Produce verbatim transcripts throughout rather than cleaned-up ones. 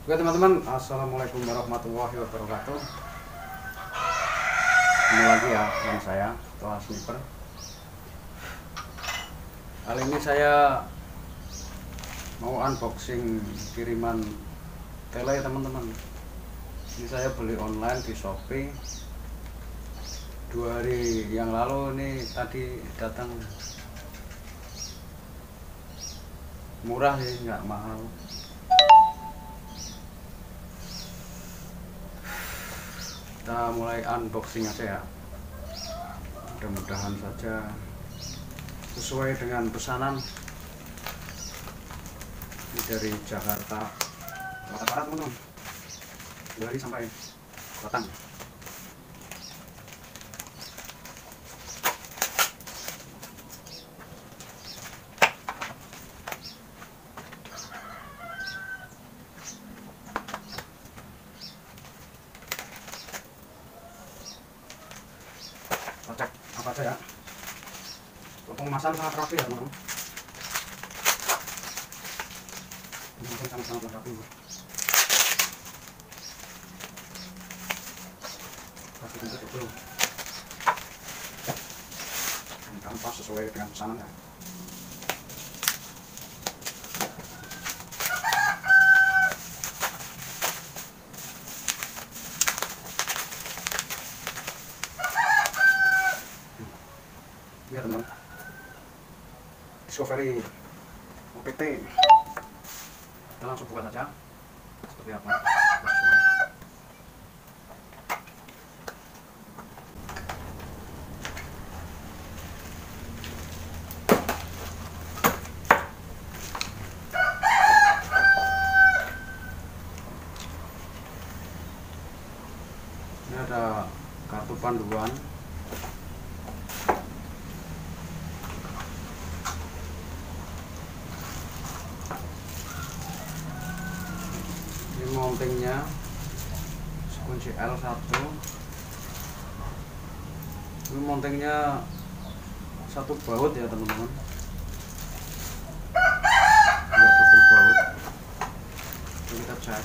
Oke teman-teman, assalamualaikum warahmatullahi wabarakatuh. Ini lagi ya dengan saya, Toha Sniper. Kali ini saya mau unboxing kiriman tele teman-teman. Ini saya beli online di Shopee. Dua hari yang lalu ini tadi datang. Murah sih, nggak mahal. Kita mulai unboxing aja ya. Mudah-mudahan saja sesuai dengan pesanan. Ini dari Jakarta Jakarta Barat teman-teman. Dua hari sampai datang. Kita cek apa aja ya. Pengemasan sangat rapi ya teman-teman. Pengemasan sangat-sangat rapi. Rapi tentu betul. Dan kanvas sesuai dengan pesanan ya. Biar teman Discovery O P T. Kita langsung buka saja seperti apa. Ini ada kartu panduan. Mountingnya kunci L satu. Ini mountingnya satu baut ya teman-teman, biar double baut. Ini kita cek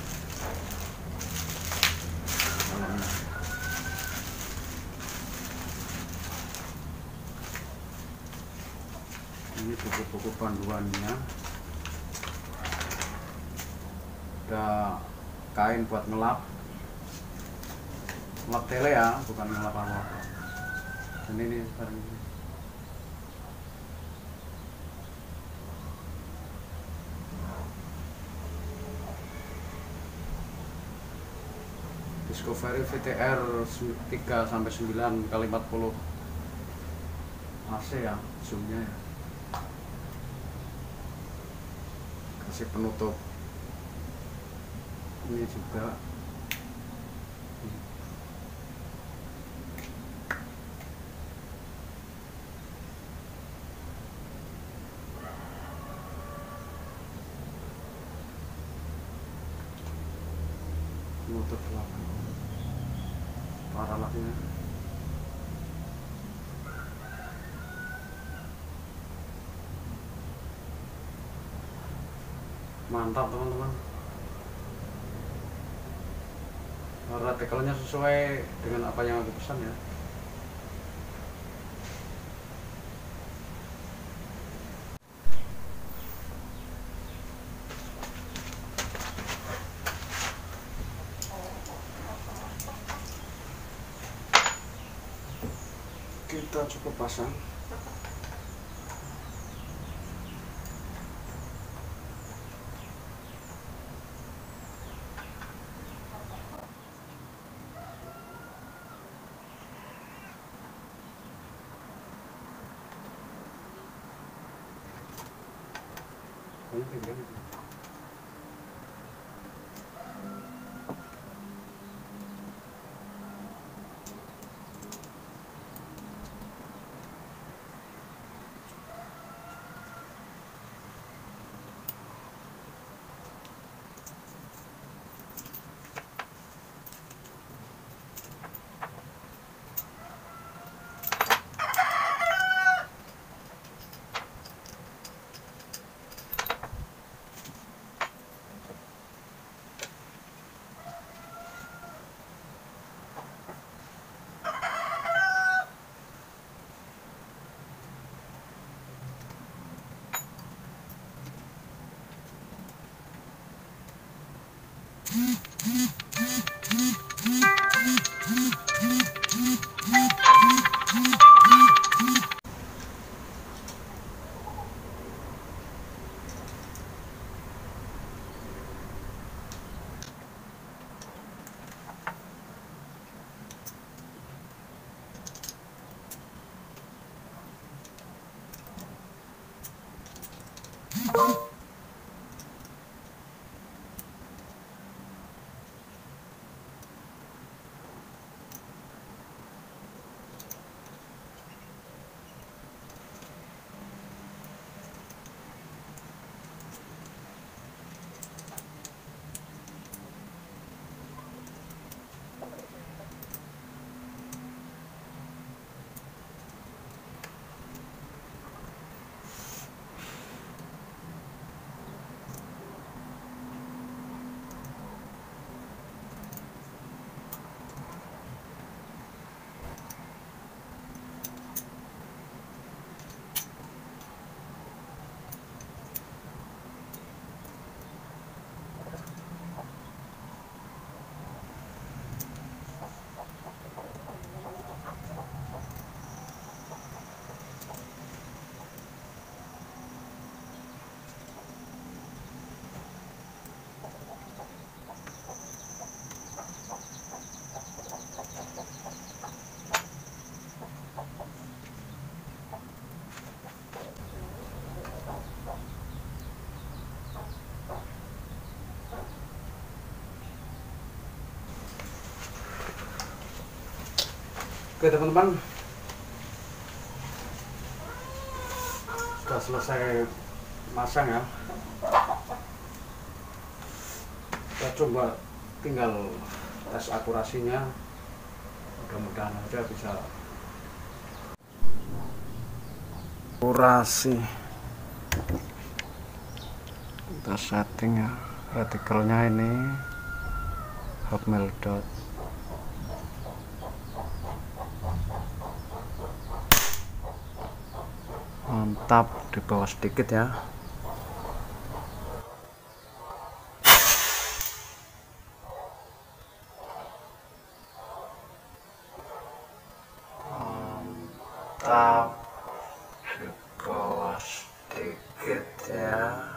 dalamnya. Ini buku-buku panduannya. Ada kain buat ngelap ngelap tele ya, bukan ngelap apa-apa. Dan ini sekarang ini Discovery V T R tiga sampai sembilan kali empat puluh A C ya, zoomnya ya. Kasih penutup ini juga. Motor belakang paralaknya. Mantap teman-teman. Retikelnya sesuai dengan apa yang aku pesan ya. Kita cukup pasang. Oke teman-teman, sudah selesai masang ya. Kita coba tinggal tes akurasinya, mudah-mudahan aja bisa. Akurasi kita setting ya, retikelnya ini hotmail dot. Mantap, di bawah sedikit ya. Mantap, di bawah sedikit ya.